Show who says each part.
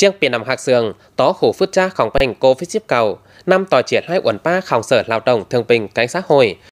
Speaker 1: Chiếc biển nằm hạc sườn, tó khủ phút cha khổng bình cô phít chiếp cầu, năm tòa triệt hai uẩn pa khổng sở lao động thương bình cánh xã hội,